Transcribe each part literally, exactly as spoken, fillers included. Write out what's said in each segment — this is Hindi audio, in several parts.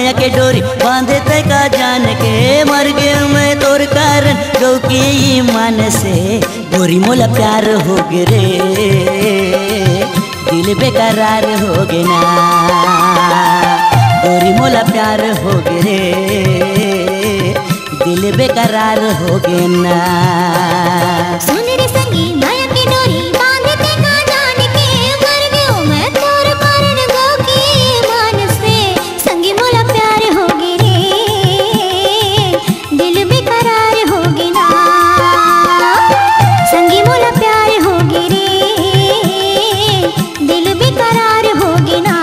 माया के डोरी बांधे तय का जान के मर गए मैं तोर कारण गौ के ईमान से गोरी मोला प्यार हो गे रे दिल बेकरार हो गे ना गोरी मोला प्यार हो गे रे दिल बेकरार हो गे ना। सुन रे संगी माया की डोरी बांधे ते का जान के मर गयो मैं तोर कारण गो की मान से संगी मोला प्यार हो गे रे दिल बेकरार हो गे ना संगी मोला प्यार हो गे रे दिल बेकरार हो गे ना।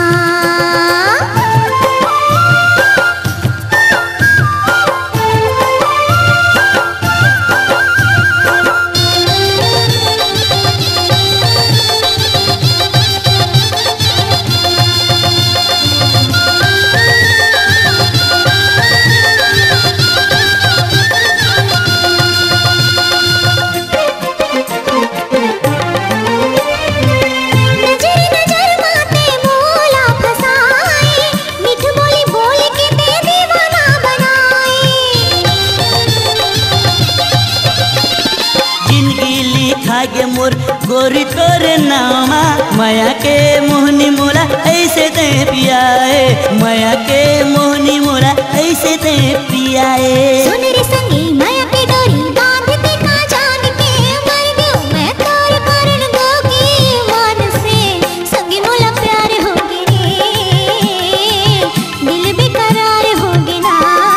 गे मोर गोरी तोरे नामा माया के मोहनी मोला ऐसे दे पियाए माया के मोहनी मोला ऐसे दे पियाए। सुन रे संगी माया के डोरी बांधे ते का जान के मर गयो मैं तोर कारण गो की मान से संगी मोला प्यार हो गे रे दिल बेकरार हो गे ना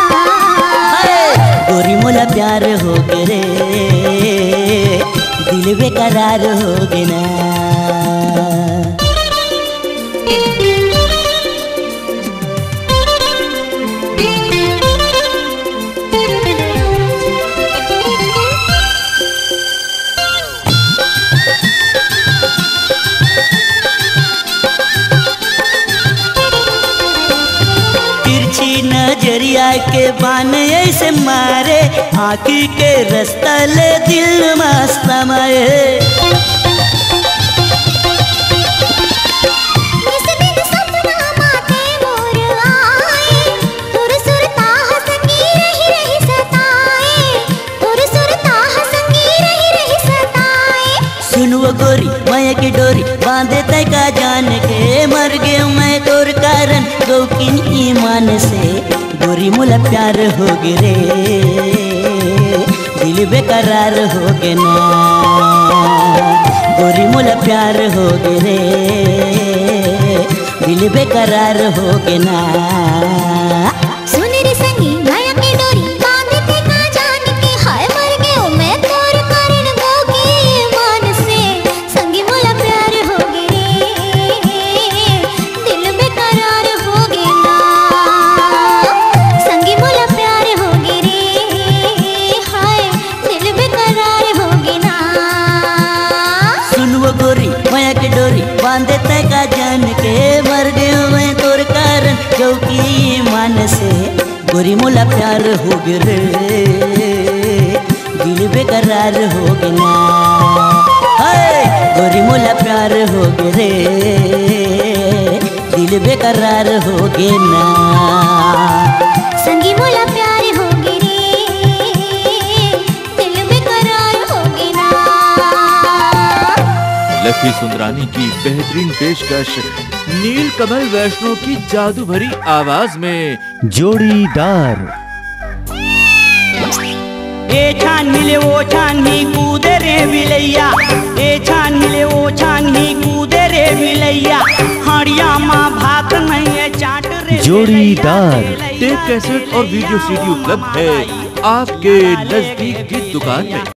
गोरी मोला प्यार हो गे रे दिल बेकरार हो गे ना। तिरछी नजरिया के बान ऐसे मारे आँखी के रास्ता ले दिल मस्त माए सुनवो गोरी माया की डोरी बांधे तय का जान के मर गए मैं तोर कारण गौ की ईमान से गोरी मोला प्यार हो गे रे दिल बेकरार हो गे ना गोरी मोला प्यार हो गे रे दिल बेकरार हो गे ना। सुन रे संगी माया की डोरी बांधे ते का जान के हाय मर गयो मैं तोर कारण गो की मान से संगी मोला प्यार हो गे रे दिल बेकरार हो गे ना संगी मोला प्यार हो गे रे हाय दिल बेकरार हो गे ना। सुनवो गोरी माया की डोरी बांधे तय का जान के मर गयो मैं तोर कारण गौ की मान से गोरी मोला प्यार हो गे रे दिल बेकरार हो गे ना गोरी मोला प्यार हो गे रे दिल बेकरार हो गे ना संगी मोला प्यार हो गे रे दिल बेकरार हो गे ना। लकी सुंदरानी की बेहतरीन पेशकश नील कमल वैष्णो की जादू भरी आवाज में जोड़ीदार। ए छानी ओ छानी कूदे रे बिलैया ए छानी ओ छानी कूदे रे बिलैया हड़िया माँ भात नहीं है चाट रे जोड़ीदार। टेप कैसेट और वीडियो सीडी उपलब्ध है आपके नजदीक की दुकान में।